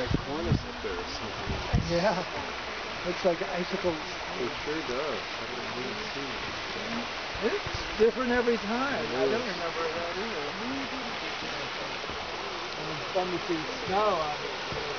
like cornice up there or something. Yeah. Looks like icicles. It sure does. I don't really see it. It's different every time. It I don't is. remember that either. And it's fun to see snow on it.